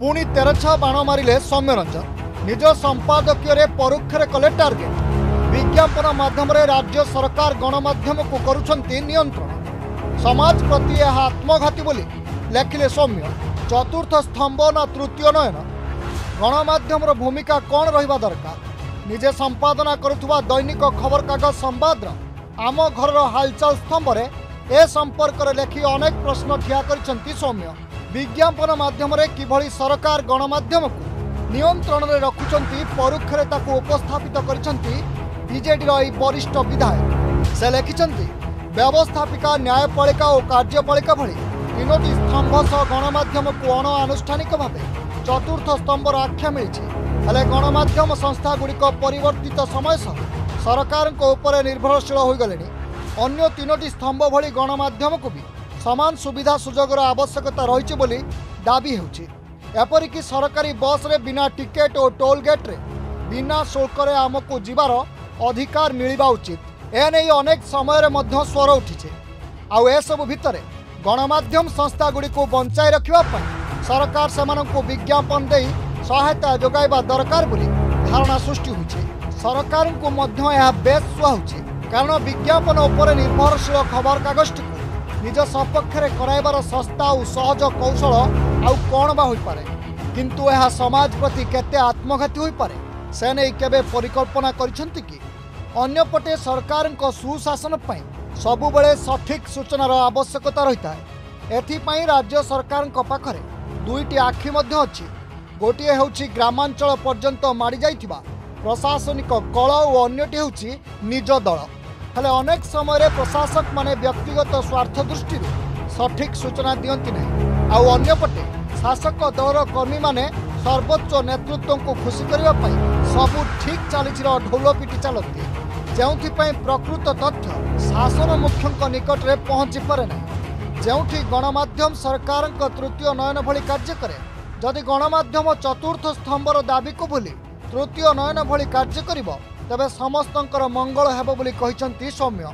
पुणी 13 बाण मारे सौम्य रंजन निज संपादकीय परोक्ष कले टार्गेट विज्ञापन माध्यम राज्य सरकार गणमाध्यम को करुछंती नियंत्रण समाज प्रति यह आत्मघाती बोली लेखिले सौम्य चतुर्थ स्तंभ ना तृतीय नयन गणमाध्यम भूमिका कौन रहिबा दरकार निजे संपादना करुथुवा दैनिक खबर कागज संवाद आम घर हालचाल स्तंभ ए संपर्क लेखि अनेक प्रश्न ठिया करिसंती सौम्य विज्ञापन माध्यम किभली सरकार गणमाध्यम को नियंत्रण में रखुचंती परोक्षरे ताकू उपस्थापित करिसंती बीजेडी वरिष्ठ विधायक से लिखिंट व्यवस्थापिका न्यायपालिका और कार्यपालिका भली तीनोटी स्तंभ सह गणमाध्यम को अणानुष्ठानिक भाव चतुर्थ स्तंभर आख्या मिली हेले गणमाध्यम संस्था गुड़िक परिवर्तित समय सह सरकार निर्भरशील हो गले अन्य तीनोटी स्तंभ भली गणमाध्यम को भी समान सुविधा सुजोगर आवश्यकता रही बोली दाबी होपरिक सरकारी बस रे बिना टिकेट और टोल गेट रे बिना शुल्क आमको जीवार अधिकार मिलवा उचित एने अनेक समय स्वर उठी आउ सबु भितर गणमाध्यम संस्था गुड़ी को बंचाई रखा सरकार से विज्ञापन दे सहायता जोगाइबा दरकार बोली धारणा सृष्टि होछि सरकार को बेस सुहाउछि कारण विज्ञापन उपर निर्भरशील खबर कागज निज सपक्ष कराइबार सस्ता और सहज कौशल आउ कौन बा होई पारे किंतु यह समाज प्रति केते आत्मघाती होई पारे से नहीं केबे परिकल्पना करिसंति कि अन्यपटे सरकार सुशासन पई सबुबले सठिक सूचनार आवश्यकता रही है एथिपाई राज्य सरकार पाखरे दुईटी आखि मध्य अछि गोटे होछि ग्रामांचल पर्यंत माड़ी जाइथिबा प्रशासनिक कल और अन्यटी होछि निज दल हेले अनेक समय प्रशासक माने व्यक्तिगत स्वार्थ दृष्टि सठिक सूचना दियंती नहीं आउ अन्यपटे शासक दलर कर्मी माने सर्वोच्च नेतृत्व को खुशी करने सबू ठीक चली ढोल पिटी चलती जो प्रकृत तथ्य शासन मुख्यों निकट में पहुँची पारे ना जो गणमाध्यम सरकार तृतीय नयन भली कार्य करे जदि गणमाध्यम चतुर्थ स्तंभर दाबी को भूली तृतीय नयन भली कार्य करिबो तबे समस्तंकर मंगल हेबो बोली कहिसंती सौम्य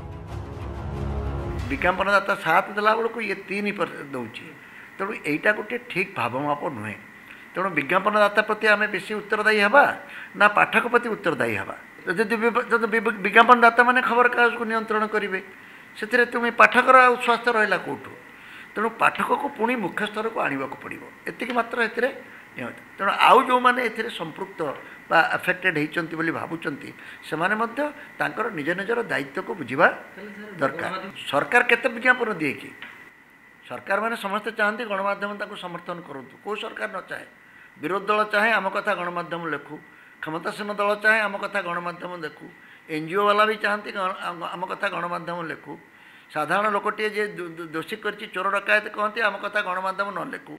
विज्ञापनदाता साथ देला बेलू ये 3% दौची तेणु यहीटा गोटे ठीक भावमाप नुहे तेणु विज्ञापनदाता प्रति आम बेसी उत्तरदायी हवा ना पाठक प्रति उत्तरदायी हवा जब विज्ञापनदाता मैंने खबर कागज को नियंत्रण करेंगे से तुम्हें पाठकर स्वास्थ्य रहा कौटू तेणु पाठक को पुणी मुख्य स्तर को आने को पड़ो एतिक मात्र तेणु आउ जो मैंने संपृक्त बा अफेक्टेड होती बोली भावुंट से निज निजर दायित्व को बुझा दरकार सरकार केते विज्ञापन दिए कि सरकार मैंने समस्ते चाहती गणमाध्यम समर्थन करूँ कौ सरकार न चाहे विरोधी दल चाहे आम कथा गणमाध्यम लेखु क्षमतासीन दल चाहे आम कथा गणमाध्यम देखू एनजीओ वाला भी चाहती आम कथा गणमाध्यम लेखु साधारण लोकटे जे दोषी कर चोर डकायत कहते आम कथा गणमाध्यम न लेखु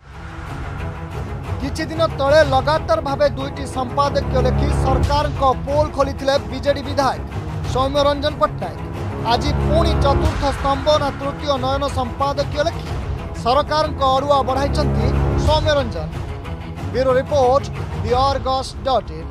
किछि दिन तले लगातार भावे दुईटी संपादकीय लेखि सरकार को पोल खोली बीजेडी विधायक सौम्य रंजन पट्टनायक आज पुणी चतुर्थ स्तंभ ना तृतीय नयन संपादकीय लेखि सरकार को अड़ुआ बढ़ाई Soumya Ranjan bureau report the आर्गस.in